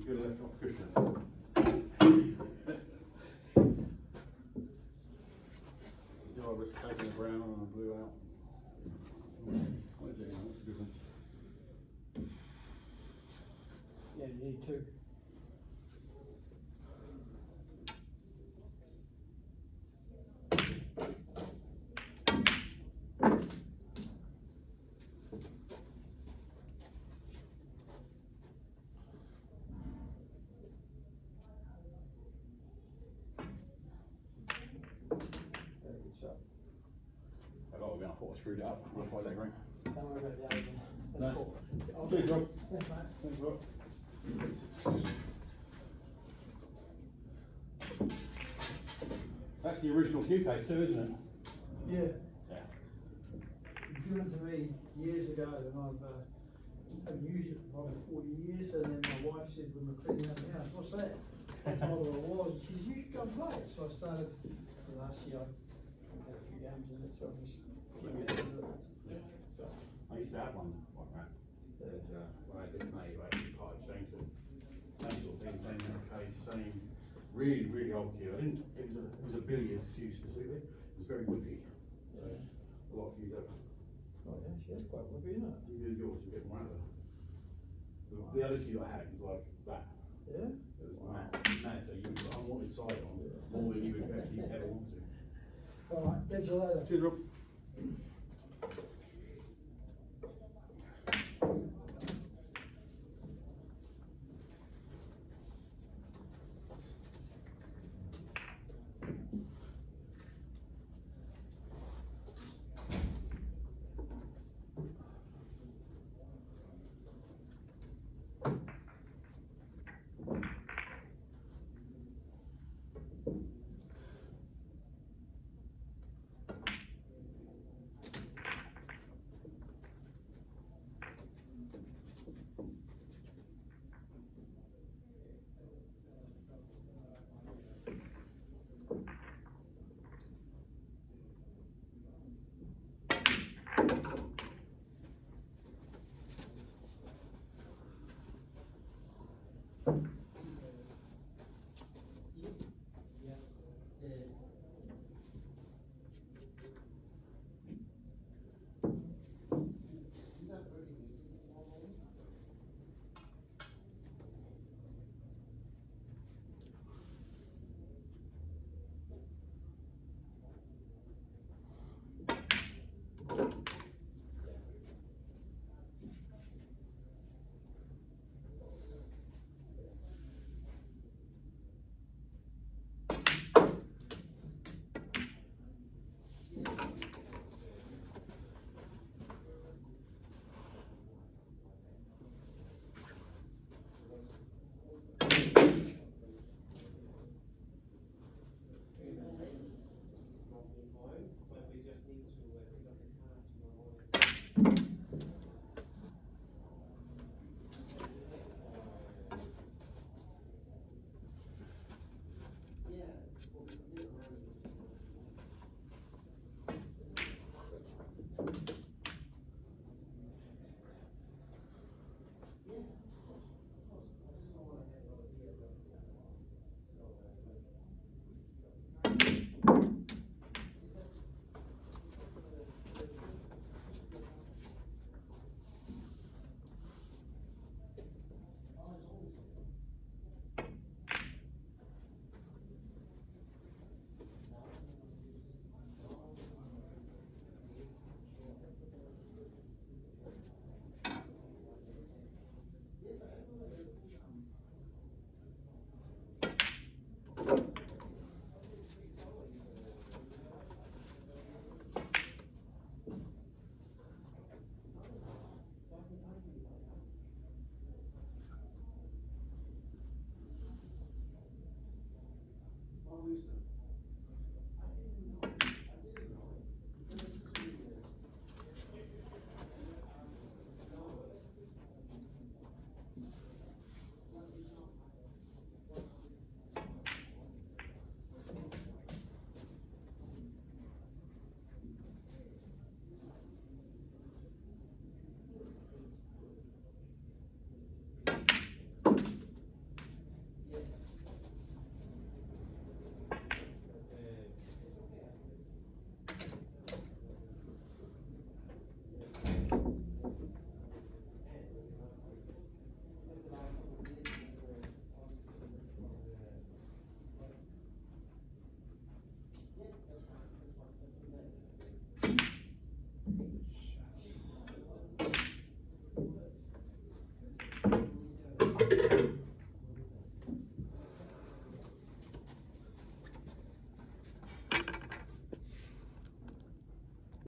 Good left off cushion. I was taking the brown on and blue out. What is it? What's the difference? Yeah, you need two. I thought I screwed it up. I'll find that ring. Don't worry about the other one. That's No. cool. Cheers, Rob. Thanks, mate. Thanks, Rob. That's the original cue case too, isn't it? Yeah. Yeah. It was given to me years ago, and I've haven't used it for probably 40 years. And then my wife said, when we're cleaning out the house, "What's that?" I told her what it was. She said, "You should go and play it." So I started last year. I had a few games in it, so I'm just getting into it. Yeah. I used to have one like that. And when I did made, I actually part exchanged it. Same sort of thing, same case, same really, really old cue. It was a billiards cue specifically. It was very whippy. So a lot of cues have. Oh yeah, she has quite whippy, isn't it? You do yours, you get one of them. The other cue I had was like that. Yeah. It was mad, so you would unwanted side on more than you would actually ever want to. All right, catch you later. Cheers, Rob.